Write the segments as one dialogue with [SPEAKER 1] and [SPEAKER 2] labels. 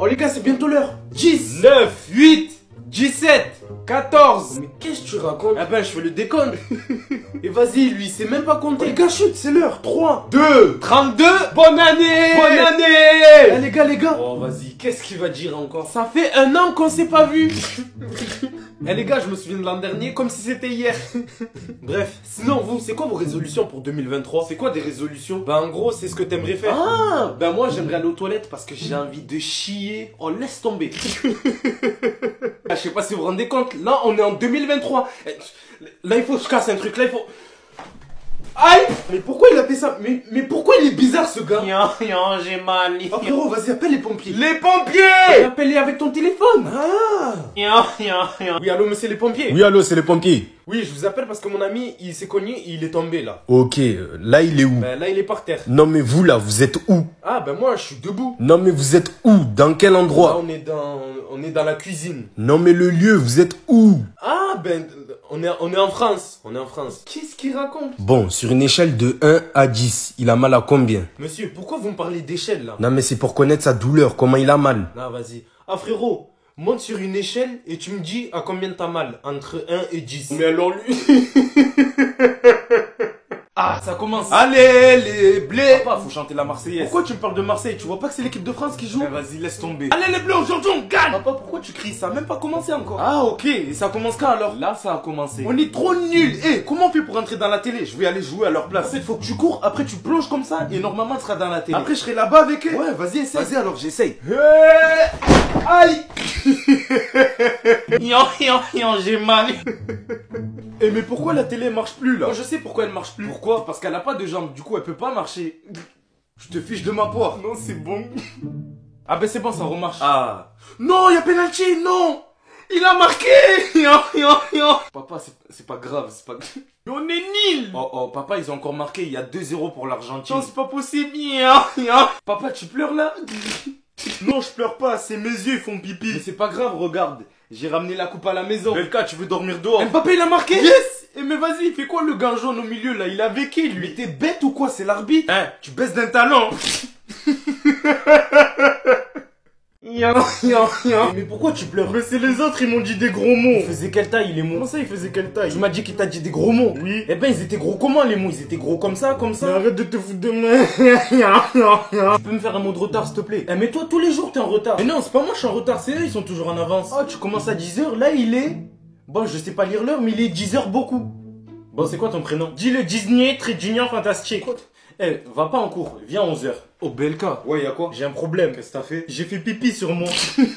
[SPEAKER 1] les gars, c'est bientôt l'heure.
[SPEAKER 2] 10, 9, 8, 17, 14.
[SPEAKER 1] Mais qu'est-ce que tu racontes?
[SPEAKER 2] Ah ben, je fais le décompte.
[SPEAKER 1] Et vas-y, lui, il sait même pas compter. Les gars, chut, c'est l'heure. 3,
[SPEAKER 2] 2, 32. Bonne année. Bonne
[SPEAKER 1] Eh,
[SPEAKER 2] année.
[SPEAKER 1] les gars.
[SPEAKER 2] Oh, vas-y, qu'est-ce qu'il va dire encore?
[SPEAKER 1] Ça fait 1 an qu'on s'est pas vu.
[SPEAKER 2] Eh les gars, je me souviens de l'an dernier comme si c'était hier.
[SPEAKER 1] Bref, sinon vous, c'est quoi vos résolutions pour 2023? C'est quoi des résolutions?
[SPEAKER 2] Bah en gros, c'est ce que t'aimerais faire.
[SPEAKER 1] Ah, ben moi j'aimerais aller aux toilettes parce que j'ai envie de chier. Oh, laisse tomber.
[SPEAKER 2] Ah, je sais pas si vous vous rendez compte, là on est en 2023. Là il faut que je casse un truc, là il faut...
[SPEAKER 1] Aïe! Mais pourquoi il a fait ça? Mais pourquoi il est bizarre ce gars?
[SPEAKER 2] J'ai mal.
[SPEAKER 1] Oh frérot, vas-y, appelle les pompiers.
[SPEAKER 2] Les pompiers!
[SPEAKER 1] Appelle-les avec ton téléphone. Ah!
[SPEAKER 2] Oui, allô, monsieur les pompiers?
[SPEAKER 3] Oui, allô, c'est les pompiers.
[SPEAKER 2] Oui, je vous appelle parce que mon ami, il s'est cogné, il est tombé là.
[SPEAKER 3] Ok, là, il est où?
[SPEAKER 2] Ben là, il est par terre.
[SPEAKER 3] Non, mais vous, là, vous êtes où?
[SPEAKER 2] Ah, ben moi, je suis debout.
[SPEAKER 3] Non, mais vous êtes où? Dans quel
[SPEAKER 2] Là,
[SPEAKER 3] endroit?
[SPEAKER 2] on est dans la cuisine.
[SPEAKER 3] Non, mais le lieu, vous êtes où?
[SPEAKER 2] Ah, ben, on est en France. On est en France. Qu'est-ce qu'il raconte?
[SPEAKER 3] Bon, sur une échelle de 1 à 10, il a mal à combien?
[SPEAKER 2] Monsieur, pourquoi vous me parlez d'échelle là?
[SPEAKER 3] Non, mais c'est pour connaître sa douleur, comment il a mal.
[SPEAKER 2] Non, vas-y. Ah, frérot, monte sur une échelle et tu me dis à combien t'as mal? Entre 1 et 10.
[SPEAKER 1] Mais alors lui.
[SPEAKER 2] Ah, ça commence.
[SPEAKER 1] Allez, les blés.
[SPEAKER 2] Papa, faut chanter la Marseillaise.
[SPEAKER 1] Pourquoi tu me parles de Marseille? Tu vois pas que c'est l'équipe de France qui joue?
[SPEAKER 2] Eh, vas-y, laisse tomber.
[SPEAKER 1] Allez, les bleus, aujourd'hui on gagne.
[SPEAKER 2] Papa, pourquoi tu cries? Ça a même pas commencé encore.
[SPEAKER 1] Ah, ok. Et ça commence quand alors?
[SPEAKER 2] Là, ça a commencé.
[SPEAKER 1] On est trop nuls. Eh, comment on fait pour entrer dans la télé? Je vais aller jouer à leur place. En fait, faut que tu cours, après tu plonges comme ça et normalement tu seras dans la télé.
[SPEAKER 2] Après,
[SPEAKER 1] Après, je serai là-bas avec eux. Ouais, vas-y, essaye. Vas-y, alors j'essaye.
[SPEAKER 2] Aïe. J'ai mal.
[SPEAKER 1] Eh, mais pourquoi la télé marche plus là?
[SPEAKER 2] Moi, je sais pourquoi elle marche plus.
[SPEAKER 1] Pourquoi?
[SPEAKER 2] Parce qu'elle a pas de jambes, du coup, elle peut pas marcher.
[SPEAKER 1] Je te fiche de ma poire.
[SPEAKER 2] Non, c'est bon. Ah ben c'est bon, ça remarche.
[SPEAKER 1] Ah. Non, y'a penalty, non. Il a marqué.
[SPEAKER 2] Papa, c'est pas grave, c'est pas...
[SPEAKER 1] On est nuls.
[SPEAKER 2] Oh, papa, ils ont encore marqué, il y a 2-0 pour l'Argentine.
[SPEAKER 1] Non, c'est pas possible.
[SPEAKER 2] Papa, tu pleures là?
[SPEAKER 1] Non, je pleure pas, c'est mes yeux, ils font pipi.
[SPEAKER 2] Mais c'est pas grave, regarde. J'ai ramené la coupe à la maison.
[SPEAKER 1] Belka, tu veux dormir dehors?
[SPEAKER 2] Mbappé, il a marqué?
[SPEAKER 1] Yes. Eh, mais vas-y, il fait quoi le gars jaune au milieu là? Il a vécu lui.
[SPEAKER 2] Mais t'es bête ou quoi? C'est l'arbitre.
[SPEAKER 1] Hein, tu baisses d'un talent. Mais pourquoi tu pleures? Mais c'est les autres, ils m'ont dit des gros mots.
[SPEAKER 2] Il faisait quelle taille les mots?
[SPEAKER 1] Comment ça, il faisait quelle taille?
[SPEAKER 2] Tu m'as dit qu'il t'a dit des gros mots.
[SPEAKER 1] Oui.
[SPEAKER 2] Eh ben ils étaient gros comment les mots? Ils étaient gros comme ça, comme
[SPEAKER 1] Mais
[SPEAKER 2] ça.
[SPEAKER 1] arrête de te foutre de moi.
[SPEAKER 2] Tu peux me faire un mot de retard s'il te plaît? Eh mais toi tous les jours t'es en retard.
[SPEAKER 1] Mais non, c'est pas moi, je suis en retard, c'est eux, ils sont toujours en avance.
[SPEAKER 2] Oh tu commences à 10h, là il est... Bon je sais pas lire l'heure mais il est 10h beaucoup.
[SPEAKER 1] Bon, c'est quoi ton prénom?
[SPEAKER 2] Dis le Disney, très junior fantastique. Eh, va pas en cours, viens à 11h.
[SPEAKER 1] Oh, Belka.
[SPEAKER 2] Ouais, y'a quoi?
[SPEAKER 1] J'ai un problème.
[SPEAKER 2] Qu'est-ce que t'as fait?
[SPEAKER 1] J'ai fait pipi sur moi.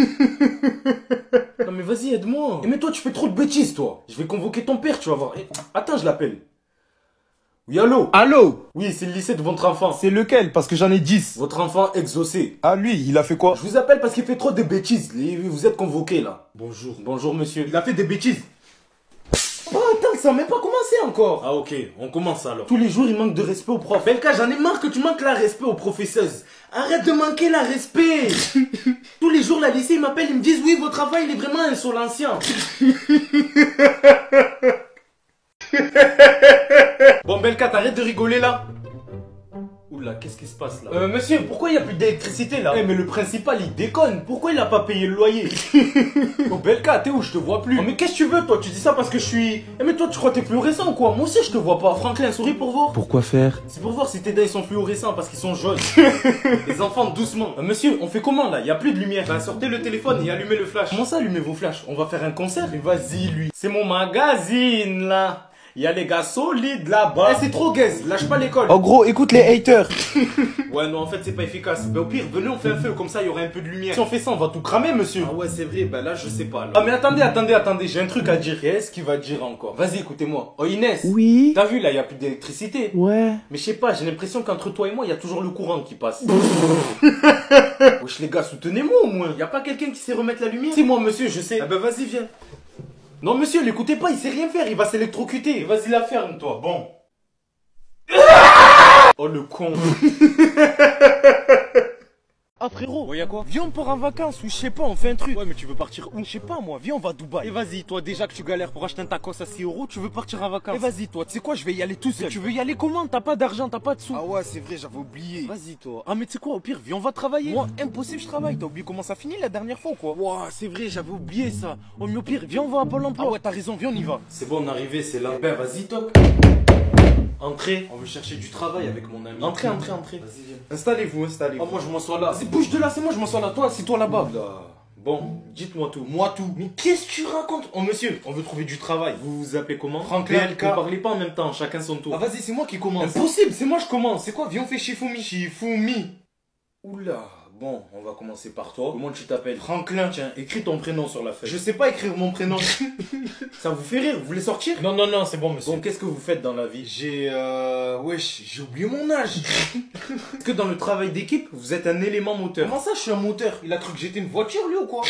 [SPEAKER 2] Non mais vas-y, aide-moi. Eh mais toi, tu fais trop de bêtises, toi. Je vais convoquer ton père, tu vas voir. Eh, attends, je l'appelle. Oui, allô?
[SPEAKER 3] Allô?
[SPEAKER 2] Oui, c'est le lycée de votre enfant.
[SPEAKER 3] C'est lequel? Parce que j'en ai 10.
[SPEAKER 2] Votre enfant exaucé.
[SPEAKER 3] Ah, lui, il a fait quoi?
[SPEAKER 2] Je vous appelle parce qu'il fait trop de bêtises. Vous êtes convoqué, là.
[SPEAKER 1] Bonjour.
[SPEAKER 2] Bonjour, monsieur.
[SPEAKER 1] Il a fait des bêtises.
[SPEAKER 2] Oh, attends, ça n'a même pas commencé encore.
[SPEAKER 1] Ah, ok, on commence alors.
[SPEAKER 2] Tous les jours, il manque de respect au prof.
[SPEAKER 1] Belka, j'en ai marre que tu manques la respect aux professeuses. Arrête de manquer la respect. Tous les jours, la lycée, ils m'appellent, ils me disent, oui, votre enfant, il est vraiment insolentien. Bon, Belka, t'arrêtes de rigoler là. Oula, qu'est-ce qui se passe là?
[SPEAKER 2] Monsieur, pourquoi il n'y a plus d'électricité là?
[SPEAKER 1] Eh, mais le principal, il déconne. Pourquoi il a pas payé le loyer? Oh, Belka, t'es où? Je te vois plus.
[SPEAKER 2] Oh, mais qu'est-ce que tu veux, toi? Tu dis ça parce que je suis...
[SPEAKER 1] Eh, mais toi, tu crois que t'es fluorescent ou quoi? Moi aussi, je te vois pas. Franklin, souris pour voir.
[SPEAKER 3] Pourquoi faire?
[SPEAKER 1] C'est pour voir si tes dents ils sont fluorescents parce qu'ils sont jaunes. Les enfants, doucement.
[SPEAKER 2] Monsieur, on fait comment là? Il n'y a plus de lumière.
[SPEAKER 1] Bah, sortez le téléphone et allumez le flash.
[SPEAKER 2] Comment ça, allumez vos flashs? On va faire un concert?
[SPEAKER 1] Mais vas-y, lui. C'est mon magazine là. Il y a les gars solides là-bas.
[SPEAKER 2] Eh, c'est trop gaze, lâche pas l'école.
[SPEAKER 3] En gros, écoute les haters.
[SPEAKER 1] Ouais, non, en fait, c'est pas efficace. Bah, au pire, venez, on fait un feu, comme ça, il y aurait un peu de lumière.
[SPEAKER 2] Si on fait ça, on va tout cramer, monsieur.
[SPEAKER 1] Ah ouais, c'est vrai, bah là, je sais pas. Là.
[SPEAKER 2] Ah, mais attendez, j'ai un truc à dire.
[SPEAKER 1] Qu'est-ce qu'il va dire encore?
[SPEAKER 2] Vas-y, écoutez-moi. Oh, Inès.
[SPEAKER 3] Oui.
[SPEAKER 2] T'as vu, là, il y a plus d'électricité.
[SPEAKER 3] Ouais.
[SPEAKER 2] Mais je sais pas, j'ai l'impression qu'entre toi et moi, il y a toujours le courant qui passe. Wesh, les gars, soutenez-moi au moins.
[SPEAKER 1] Y a pas quelqu'un qui sait remettre la lumière?
[SPEAKER 2] C'est moi, monsieur, je sais.
[SPEAKER 1] Ah bah, vas-y, viens.
[SPEAKER 2] Non, monsieur, l'écoutez pas, il sait rien faire, il va s'électrocuter.
[SPEAKER 1] Vas-y, la ferme, toi. Bon.
[SPEAKER 2] Oh, le con.
[SPEAKER 4] Oh
[SPEAKER 2] Ah frérot,
[SPEAKER 1] Ouais, y'a quoi?
[SPEAKER 2] viens on part en vacances ou je sais pas, on fait un truc.
[SPEAKER 1] Ouais, mais tu veux partir où?
[SPEAKER 2] Je sais pas moi, viens on va à Dubaï.
[SPEAKER 1] Et vas-y, toi déjà que tu galères pour acheter un tacos à 6 euros, tu veux partir en vacances?
[SPEAKER 2] Et vas-y toi, tu sais quoi, je vais y aller tout seul.
[SPEAKER 1] Mais tu veux y aller comment? T'as pas d'argent, t'as pas de sous.
[SPEAKER 2] Ah ouais, c'est vrai, j'avais oublié.
[SPEAKER 1] Vas-y toi. Ah mais tu sais quoi, au pire, viens on va travailler.
[SPEAKER 2] Moi, impossible, je travaille. T'as oublié comment ça finit la dernière fois ou quoi?
[SPEAKER 1] Ouah, c'est vrai, j'avais oublié ça. Oh mais au pire, viens on va à Pôle emploi.
[SPEAKER 2] Ah ouais, t'as raison, viens on y va.
[SPEAKER 1] C'est bon, on est arrivé, c'est là. Ben vas-y, toc. Entrez, on veut chercher du travail avec mon ami. Entrez. Vas-y, viens.
[SPEAKER 2] Installez-vous, installez-vous.
[SPEAKER 1] Oh, moi je m'assois là.
[SPEAKER 2] Vas-y, bouge de là, c'est moi, je m'assois là. Toi, c'est toi là-bas.
[SPEAKER 1] Là. Bon, dites-moi tout.
[SPEAKER 2] Moi tout.
[SPEAKER 1] Mais qu'est-ce que tu racontes? Oh monsieur, on veut trouver du travail. Vous vous appelez comment?
[SPEAKER 2] Franklin.
[SPEAKER 1] Vous parlez pas en même temps, chacun son tour.
[SPEAKER 2] Ah vas-y, c'est moi qui commence.
[SPEAKER 1] Impossible, c'est moi je commence.
[SPEAKER 2] C'est quoi? Viens on fait Shifumi.
[SPEAKER 1] Shifumi.
[SPEAKER 2] Oula. Bon, on va commencer par toi.
[SPEAKER 1] Comment tu t'appelles?
[SPEAKER 2] Franklin.
[SPEAKER 1] Tiens, écris ton prénom sur la feuille.
[SPEAKER 2] Je sais pas écrire mon prénom.
[SPEAKER 1] Ça vous fait rire? Vous voulez sortir?
[SPEAKER 2] Non, c'est bon, monsieur.
[SPEAKER 1] Bon, qu'est-ce que vous faites dans la vie?
[SPEAKER 2] Wesh, j'ai oublié mon âge.
[SPEAKER 1] Est-ce que dans le travail d'équipe, vous êtes un élément moteur?
[SPEAKER 2] Comment ça, je suis un moteur? Il a cru que j'étais une voiture, lui, ou quoi?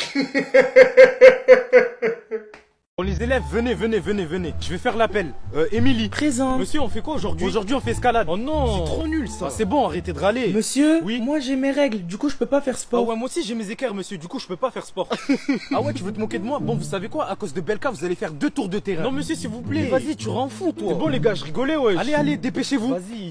[SPEAKER 1] Bon les élèves, venez. Je vais faire l'appel. Émilie.
[SPEAKER 2] Présent.
[SPEAKER 1] Monsieur, on fait quoi aujourd'hui? Aujourd'hui, on fait escalade. Oh non.
[SPEAKER 2] C'est trop nul, ça.
[SPEAKER 1] Ah, c'est bon, arrêtez de râler.
[SPEAKER 4] Monsieur,
[SPEAKER 1] Oui.
[SPEAKER 4] moi j'ai mes règles, du coup je peux pas faire
[SPEAKER 1] Ah
[SPEAKER 4] sport.
[SPEAKER 1] ouais, moi aussi j'ai mes équerres, monsieur, du coup je peux pas faire sport. Ah ouais, tu veux te moquer de moi? Bon, vous savez quoi? À cause de Belka, vous allez faire 2 tours de terrain. Non, monsieur, s'il vous plaît.
[SPEAKER 4] Mais vas-y, tu rends fou toi.
[SPEAKER 1] C'est bon, les gars, je rigolais, ouais. Allez, dépêchez-vous.
[SPEAKER 4] Vas-y.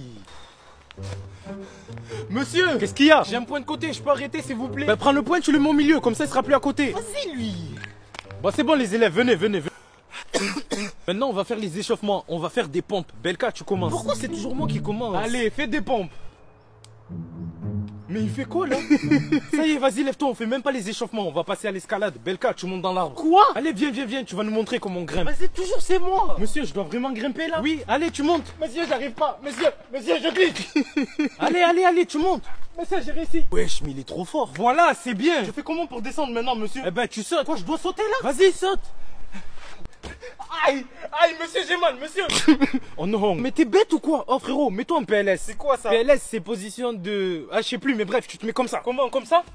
[SPEAKER 1] Monsieur, qu'est-ce qu'il y a?
[SPEAKER 2] J'ai un point de côté, je peux arrêter, s'il vous plaît?
[SPEAKER 1] Bah, prends le point, tu le mets au milieu, comme ça il sera plus à côté.
[SPEAKER 2] Vas-y, lui.
[SPEAKER 1] Bon, c'est bon, les élèves, venez. Maintenant, on va faire les échauffements, on va faire des pompes. Belka, tu commences.
[SPEAKER 2] Pourquoi c'est toujours moi qui commence?
[SPEAKER 1] Allez, fais des pompes. Mais il fait quoi là? Ça y est, vas-y, lève-toi, on fait même pas les échauffements, on va passer à l'escalade. Belka, tu montes dans l'arbre.
[SPEAKER 2] Quoi?
[SPEAKER 1] Allez, viens, tu vas nous montrer comment on grimpe.
[SPEAKER 2] Vas-y, toujours c'est moi.
[SPEAKER 1] Monsieur, je dois vraiment grimper là? Oui, allez, tu montes.
[SPEAKER 2] Monsieur, j'arrive pas. Monsieur, je glisse.
[SPEAKER 1] Allez, tu montes.
[SPEAKER 2] Monsieur, j'ai réussi.
[SPEAKER 1] Wesh, mais il est trop fort. Voilà, c'est bien.
[SPEAKER 2] Je fais comment pour descendre maintenant, monsieur?
[SPEAKER 1] Eh ben, tu sautes.
[SPEAKER 2] Quoi, je dois sauter là?
[SPEAKER 1] Vas-y, saute.
[SPEAKER 2] Aïe, monsieur, j'ai mal, monsieur.
[SPEAKER 1] Oh non. Mais t'es bête ou quoi? Oh frérot, mets-toi en PLS.
[SPEAKER 2] C'est quoi ça?
[SPEAKER 1] PLS, c'est position de... Ah, je sais plus, mais bref, tu te mets comme ça.
[SPEAKER 2] Comment, comme ça?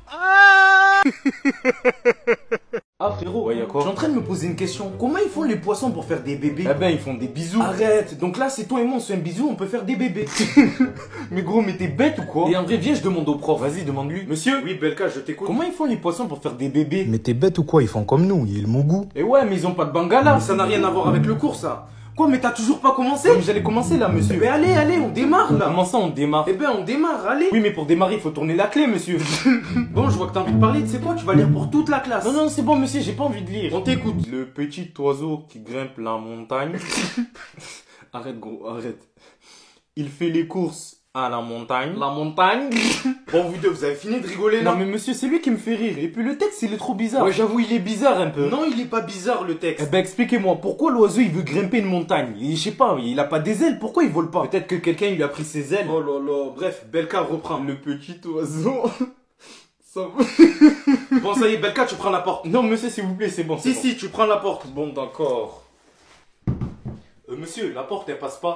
[SPEAKER 1] Ah frérot,
[SPEAKER 2] Ouais, y'a quoi?
[SPEAKER 1] je suis en train de me poser une question. Comment ils font les poissons pour faire des bébés?
[SPEAKER 2] Eh ben, ils font des bisous.
[SPEAKER 1] Arrête. Donc là, c'est toi et moi, on se fait un bisou, on peut faire des bébés.
[SPEAKER 2] Mais gros, mais t'es bête ou quoi?
[SPEAKER 1] Et en vrai, viens, je demande au prof.
[SPEAKER 2] Vas-y, demande-lui.
[SPEAKER 1] Monsieur?
[SPEAKER 2] Oui, Belka, je t'écoute.
[SPEAKER 1] Comment ils font les poissons pour faire des bébés?
[SPEAKER 3] Mais t'es bête ou quoi? Ils font comme nous, ils m'ont goût.
[SPEAKER 1] Et ouais, mais ils ont pas de bangala.
[SPEAKER 2] Mais ça n'a rien à voir avec le cours, ça.
[SPEAKER 1] Quoi, mais t'as toujours pas commencé?
[SPEAKER 2] Ouais, mais j'allais commencer là, monsieur.
[SPEAKER 1] Mais allez, on démarre là.
[SPEAKER 2] Comment ça, on démarre?
[SPEAKER 1] Eh ben, on démarre, allez.
[SPEAKER 2] Oui, mais pour démarrer, il faut tourner la clé, monsieur.
[SPEAKER 1] Bon, je vois que t'as envie de parler, tu sais quoi? Tu vas lire pour toute la classe.
[SPEAKER 2] Non, c'est bon, monsieur, j'ai pas envie de lire.
[SPEAKER 1] On t'écoute.
[SPEAKER 2] Le petit oiseau qui grimpe la montagne. Arrête, gros, arrête. Il fait les courses à la montagne.
[SPEAKER 1] La montagne.
[SPEAKER 2] Bon, vous deux, vous avez fini de rigoler là?
[SPEAKER 1] Non, mais monsieur, c'est lui qui me fait rire. Et puis le texte, il est trop bizarre.
[SPEAKER 2] Ouais, j'avoue, il est bizarre un peu.
[SPEAKER 1] Non, il est pas bizarre le
[SPEAKER 2] Eh
[SPEAKER 1] texte.
[SPEAKER 2] ben, expliquez-moi, pourquoi l'oiseau il veut grimper une montagne? Je sais pas, il a pas des ailes, pourquoi il vole pas?
[SPEAKER 1] Peut-être que quelqu'un lui a pris ses ailes.
[SPEAKER 2] Oh là là, bref, Belka reprend. Le petit oiseau. Ça...
[SPEAKER 1] Bon, ça y est, Belka, tu prends la porte.
[SPEAKER 2] Non, monsieur, s'il vous plaît, c'est bon. c'est bon.
[SPEAKER 1] Si, tu prends la porte.
[SPEAKER 2] Bon, d'accord. Monsieur, la porte elle passe pas.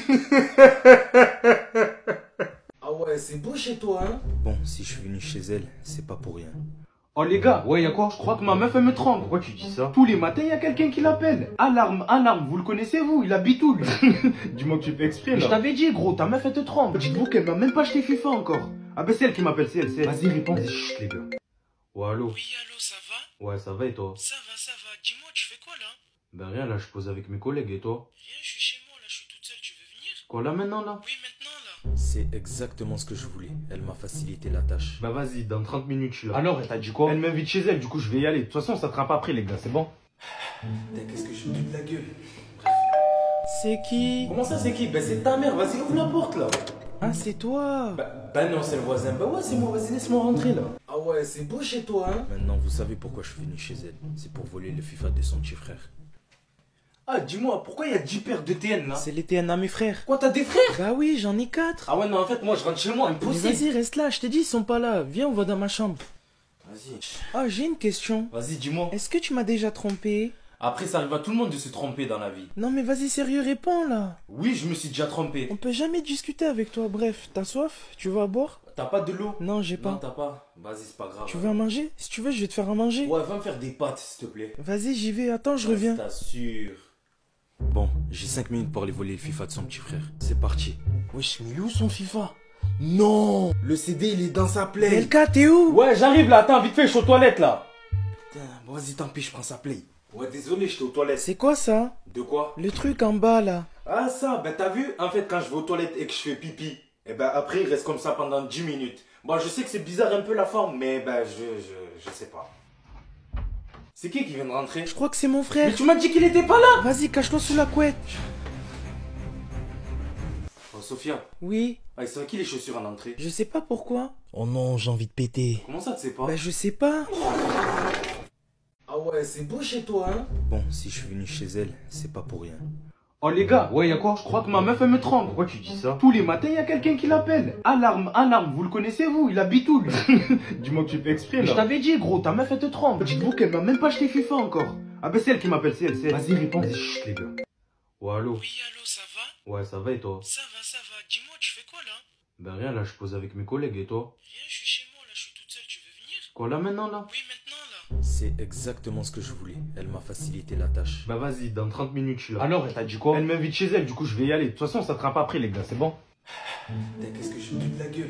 [SPEAKER 1] Ah ouais, c'est beau chez toi, hein.
[SPEAKER 3] Bon, si je suis venu chez elle, c'est pas pour rien.
[SPEAKER 2] Oh les gars, ouais, y'a quoi? Je crois que ma meuf elle me trompe.
[SPEAKER 3] Pourquoi tu dis ça?
[SPEAKER 2] Tous les matins, y a quelqu'un qui l'appelle. Alarme, vous le connaissez vous? Il habite où lui? Dis-moi que tu fais exprès là.
[SPEAKER 1] Je t'avais dit, gros, ta meuf elle te trompe.
[SPEAKER 2] Dites-vous qu'elle m'a même pas acheté FIFA encore. Ah ben c'est elle qui m'appelle, c'est elle.
[SPEAKER 3] Vas-y, réponds. Chut, les gars.
[SPEAKER 2] Oh allô?
[SPEAKER 4] Oui, allô, ça va?
[SPEAKER 2] Ouais, ça va et toi?
[SPEAKER 4] Ça va. Dis-moi, tu fais quoi là?
[SPEAKER 2] Ben rien, là je pose avec mes collègues et toi?
[SPEAKER 4] Rien, je suis chez moi, là, je suis toute seule, tu veux venir?
[SPEAKER 2] Quoi là maintenant là?
[SPEAKER 4] Oui, maintenant là.
[SPEAKER 3] C'est exactement ce que je voulais. Elle m'a facilité la tâche.
[SPEAKER 2] Bah vas-y, dans 30 minutes je suis là.
[SPEAKER 1] Alors, elle t'a dit quoi?
[SPEAKER 2] Elle m'invite chez elle, du coup je vais y aller. De toute façon, ça te pas après les gars, c'est bon?
[SPEAKER 1] Qu'est-ce que je me dis de la gueule?
[SPEAKER 4] C'est qui?
[SPEAKER 1] Comment ça, c'est qui? Ben, c'est ta mère, vas-y, ouvre la porte là.
[SPEAKER 4] Ah, c'est toi.
[SPEAKER 1] Bah non, c'est le voisin. Bah ouais, c'est moi, vas-y, laisse-moi rentrer là. Ah ouais, c'est beau chez toi, hein.
[SPEAKER 3] Maintenant, vous savez pourquoi je suis venu chez elle. C'est pour voler le FIFA de son petit frère.
[SPEAKER 1] Ah, dis-moi, pourquoi il y a 10 paires de TN là?
[SPEAKER 4] C'est les TN à mes frères.
[SPEAKER 1] Quoi, t'as des frères?
[SPEAKER 4] Bah oui, j'en ai 4.
[SPEAKER 1] Ah ouais, non, en fait, moi je rentre chez moi,
[SPEAKER 4] Mais
[SPEAKER 1] impossible.
[SPEAKER 4] vas-y, reste là, je t'ai dit, ils sont pas là. Viens, on va dans ma chambre.
[SPEAKER 1] Vas-y.
[SPEAKER 4] Ah, j'ai une question.
[SPEAKER 1] Vas-y, dis-moi.
[SPEAKER 4] Est-ce que tu m'as déjà trompé?
[SPEAKER 1] Après, ça arrive à tout le monde de se tromper dans la vie.
[SPEAKER 4] Non, mais vas-y, sérieux, réponds là.
[SPEAKER 1] Oui, je me suis déjà trompé.
[SPEAKER 4] On peut jamais discuter avec toi. Bref, t'as soif? Tu veux à boire?
[SPEAKER 1] T'as pas de l'eau?
[SPEAKER 4] Non, j'ai
[SPEAKER 1] Non,
[SPEAKER 4] pas.
[SPEAKER 1] t'as pas. Vas-y, c'est pas grave.
[SPEAKER 4] Tu veux à manger? Si tu veux, je vais te faire à manger.
[SPEAKER 1] Ouais, va me faire des pâtes, s'il te plaît.
[SPEAKER 4] Vas-y, j'y vais. Attends, je reviens.
[SPEAKER 1] Je t'assure.
[SPEAKER 3] Bon, j'ai 5 minutes pour aller voler le FIFA de son petit frère. C'est parti.
[SPEAKER 1] Wesh, mais il est où son FIFA?
[SPEAKER 3] Non. Le CD, il est dans sa play.
[SPEAKER 4] LK, t'es où?
[SPEAKER 1] Ouais, j'arrive là, attends, vite fait, je suis aux toilettes là.
[SPEAKER 3] Putain, bon, vas-y, tant pis, je prends sa play.
[SPEAKER 1] Ouais, désolé, j'étais aux toilettes.
[SPEAKER 4] C'est quoi ça?
[SPEAKER 1] De quoi?
[SPEAKER 4] Le truc en bas là.
[SPEAKER 1] Ah ça, ben t'as vu, en fait quand je vais aux toilettes et que je fais pipi, et ben après il reste comme ça pendant 10 minutes. Bon, je sais que c'est bizarre un peu la forme, mais ben je sais pas. C'est qui vient de rentrer?
[SPEAKER 4] Je crois que c'est mon frère.
[SPEAKER 1] Mais tu m'as dit qu'il était pas là.
[SPEAKER 4] Vas-y, cache-toi sous la couette.
[SPEAKER 1] Oh Sophia,
[SPEAKER 4] Oui,
[SPEAKER 1] ah, c'est qui les chaussures en entrée?
[SPEAKER 4] je sais pas pourquoi.
[SPEAKER 3] Oh non, j'ai envie de péter.
[SPEAKER 1] Comment ça tu sais pas?
[SPEAKER 4] Bah je sais pas.
[SPEAKER 1] Ah ouais, c'est beau chez toi hein.
[SPEAKER 3] Bon, si je suis venu chez elle, c'est pas pour rien.
[SPEAKER 2] Oh les gars, ouais, y'a quoi? Je crois que ma meuf elle me trompe. Pourquoi tu dis ça? Tous les matins, y a quelqu'un qui l'appelle. Alarme, alarme, vous le connaissez vous? Il habite où lui? Dis-moi que tu fais exprès là. Je t'avais dit gros, ta meuf elle te trompe. Dites-vous qu'elle m'a même pas acheté FIFA encore. Ah ben c'est elle qui m'appelle, c'est elle, c'est elle. Vas-y, réponds, vas-y, chut les gars. Ouais, allô?
[SPEAKER 4] Oui, allô, ça va?
[SPEAKER 2] Ouais, ça va et toi?
[SPEAKER 4] Ça va, ça va. Dis-moi, tu fais quoi là?
[SPEAKER 2] Ben rien, là je pose avec mes collègues et toi?
[SPEAKER 4] Viens, je suis chez moi là, je suis toute seule, tu veux venir?
[SPEAKER 2] Quoi là maintenant là?
[SPEAKER 4] Oui, maintenant là.
[SPEAKER 3] C'est exactement ce que je voulais. Elle m'a facilité la tâche.
[SPEAKER 2] Bah vas-y, dans 30 minutes je suis là.
[SPEAKER 1] Alors elle t'a dit quoi?
[SPEAKER 2] Elle m'invite chez elle, du coup je vais y aller. De toute façon, ça te rattrape après les gars, c'est bon?
[SPEAKER 1] Putain, qu'est-ce que je me de la gueule.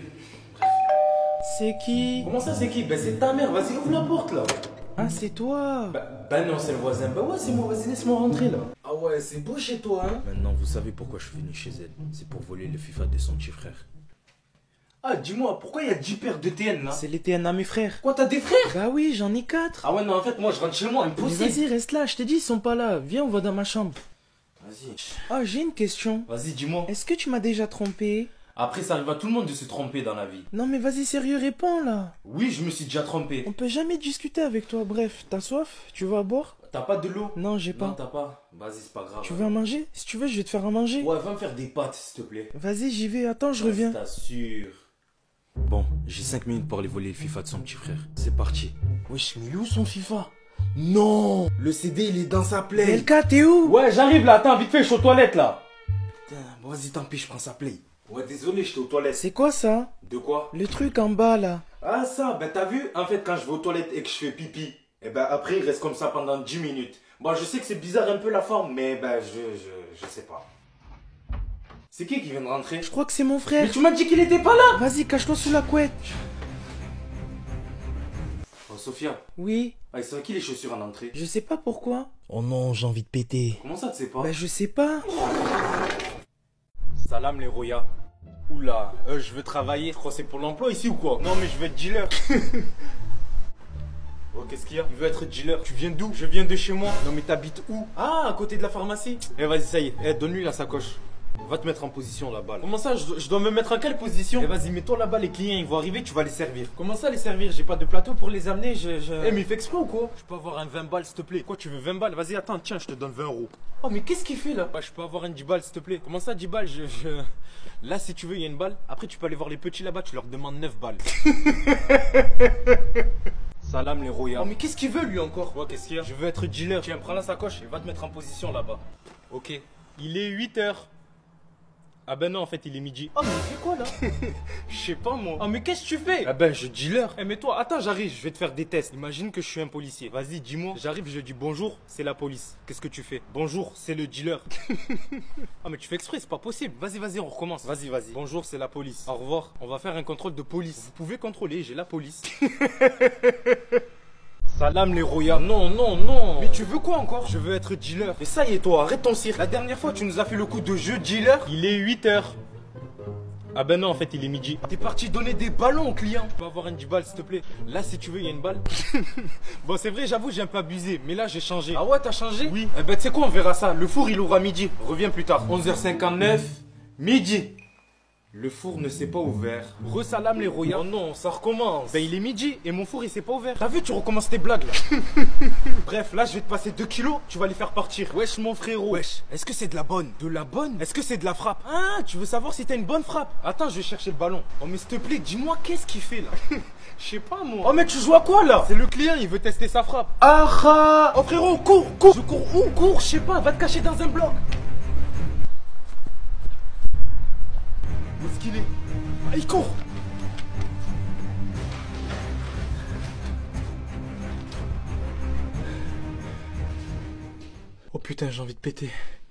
[SPEAKER 4] C'est qui?
[SPEAKER 1] Comment ça c'est qui? Ben c'est ta mère, vas-y ouvre la porte là.
[SPEAKER 4] Ah, c'est toi.
[SPEAKER 1] Ben non, c'est le voisin. Ben ouais, c'est moi, vas-y laisse-moi rentrer là. Ah ouais, c'est beau chez toi hein.
[SPEAKER 3] Maintenant, vous savez pourquoi je suis venu chez elle. C'est pour voler le FIFA de son petit frère.
[SPEAKER 1] Ah dis-moi, pourquoi il y a 10 paires de TN là?
[SPEAKER 4] C'est les TN à mes frères.
[SPEAKER 1] Quoi, t'as des frères?
[SPEAKER 4] Bah oui, j'en ai 4.
[SPEAKER 1] Ah ouais non, en fait moi je rentre chez moi,
[SPEAKER 4] Mais
[SPEAKER 1] impossible.
[SPEAKER 4] vas-y, reste là, je t'ai dit, ils sont pas là. Viens, on va dans ma chambre.
[SPEAKER 1] Vas-y.
[SPEAKER 4] Ah, j'ai une question.
[SPEAKER 1] Vas-y, dis-moi.
[SPEAKER 4] Est-ce que tu m'as déjà trompé?
[SPEAKER 1] Après, ça arrive à tout le monde de se tromper dans la vie.
[SPEAKER 4] Non mais vas-y, sérieux, réponds là.
[SPEAKER 1] Oui, je me suis déjà trompé.
[SPEAKER 4] On peut jamais discuter avec toi. Bref, t'as soif? Tu veux à boire?
[SPEAKER 1] T'as pas de l'eau?
[SPEAKER 4] Non, j'ai
[SPEAKER 1] Non,
[SPEAKER 4] pas.
[SPEAKER 1] t'as pas. Vas-y, c'est pas grave.
[SPEAKER 4] Tu veux à manger? Si tu veux, je vais te faire à manger.
[SPEAKER 1] Ouais, va me faire des pâtes, s'il te plaît.
[SPEAKER 4] Vas-y, j'y vais. Attends, je reviens.
[SPEAKER 1] Je t'assure.
[SPEAKER 3] Bon, j'ai 5 minutes pour aller voler le FIFA de son petit frère. C'est parti.
[SPEAKER 1] Wesh, mais il est où son FIFA?
[SPEAKER 3] Non. Le CD, il est dans sa play.
[SPEAKER 4] LK, t'es où?
[SPEAKER 1] Ouais, j'arrive là, attends, vite fait, je suis aux toilettes là.
[SPEAKER 3] Putain, bon, vas-y, tant pis, je prends sa play.
[SPEAKER 1] Ouais, désolé, j'étais aux toilettes.
[SPEAKER 4] C'est quoi ça?
[SPEAKER 1] De quoi?
[SPEAKER 4] Le truc en bas là.
[SPEAKER 1] Ah ça, ben t'as vu, en fait quand je vais aux toilettes et que je fais pipi, et ben après il reste comme ça pendant 10 minutes. Bon, je sais que c'est bizarre un peu la forme, mais ben je sais pas. C'est qui vient de rentrer?
[SPEAKER 4] Je crois que c'est mon frère.
[SPEAKER 1] Mais tu m'as dit qu'il était pas là.
[SPEAKER 4] Vas-y, cache-toi sous la couette.
[SPEAKER 1] Oh Sophia,
[SPEAKER 4] Oui,
[SPEAKER 1] ah, c'est qui les chaussures en entrée?
[SPEAKER 4] je sais pas pourquoi.
[SPEAKER 3] Oh non, j'ai envie de péter.
[SPEAKER 1] Comment ça tu sais pas?
[SPEAKER 4] Bah je sais pas.
[SPEAKER 2] Salam les Roya. Oula, je veux travailler. Je crois que c'est pour l'emploi ici ou quoi? Non mais je veux être dealer. Oh, qu'est-ce qu'il y a? Il veut être dealer. Tu viens d'où? Je viens de chez moi. Non mais t'habites où? Ah, à côté de la pharmacie. Eh vas-y, ça y est. Eh, donne-lui la sacoche. Va te mettre en position là-bas. Là. Comment ça, je dois me mettre en quelle position? Eh vas-y, mets-toi là-bas, les clients ils vont arriver, tu vas les servir. Comment ça les servir? J'ai pas de plateau pour les amener, Eh mais fais exprès ou quoi? Je peux avoir un 20 balles s'il te plaît. Quoi, tu veux 20 balles? Vas-y, attends, tiens, je te donne 20 euros. Oh mais qu'est-ce qu'il fait là? Ouais, je peux avoir un 10 balles s'il te plaît. Comment ça 10 balles? Là si tu veux, il y a une balle. Après tu peux aller voir les petits là-bas, tu leur demandes 9 balles. Salam les Roya. Oh mais qu'est-ce qu'il veut lui encore? Ouais, qu'est-ce qu'il y a? Je veux être dealer. Tiens, prends la sacoche et va te mettre en position là-bas. Ok. Il est 8h. Ah ben non, en fait, il est midi. Oh, mais il fait quoi là? Je sais pas moi. Oh, mais qu'est-ce que tu fais? Ah ben, je dealer. Eh, mais toi, attends, j'arrive, je vais te faire des tests. Imagine que je suis un policier. Vas-y, dis-moi. J'arrive, je dis bonjour, c'est la police. Qu'est-ce que tu fais? Bonjour, c'est le dealer. Ah, mais tu fais exprès, c'est pas possible. Vas-y, vas-y, on recommence. Vas-y, vas-y. Bonjour, c'est la police. Au revoir, on va faire un contrôle de police. Vous pouvez contrôler, j'ai la police. Salam les Roya. Non, non, non. Mais tu veux quoi encore? Je veux être dealer. Mais ça y est, toi, arrête ton cirque. La dernière fois, tu nous as fait le coup de jeu dealer. Il est 8h. Ah ben non, en fait, il est midi. T'es parti donner des ballons aux clients. Tu peux avoir un 10 balles, s'il te plaît. Là, si tu veux, il y a une balle. Bon, c'est vrai, j'avoue, j'ai un peu abusé. Mais là, j'ai changé. Ah ouais, t'as changé? Oui. Eh ben, tu sais quoi, on verra ça. Le four, il ouvre à midi. Reviens plus tard. 11h59, midi. Le four ne s'est pas ouvert. Resalam les Roya. Oh non, ça recommence. Ben il est midi et mon four il s'est pas ouvert. T'as vu, tu recommences tes blagues là. Bref, là je vais te passer 2 kilos, tu vas les faire partir. Wesh mon frérot. Wesh, est-ce que c'est de la bonne? De la bonne? Est-ce que c'est de la frappe? Ah, tu veux savoir si t'as une bonne frappe? Attends, je vais chercher le ballon. Oh mais s'il te plaît, dis-moi qu'est-ce qu'il fait là. Je sais pas moi. Oh mais tu joues à quoi là? C'est le client, il veut tester sa frappe. Ah. Oh frérot, cours, cours. Je cours où? Cours, je sais pas, va te cacher dans un bloc. Où est-ce qu'il est? Ah, il court!
[SPEAKER 4] Oh putain, j'ai envie de péter.